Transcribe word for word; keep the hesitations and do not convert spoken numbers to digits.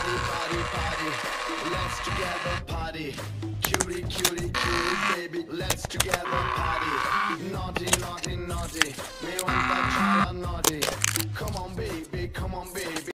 Party, party, party. Let's together party. Cutie, cutie, cutie, baby. Let's together party.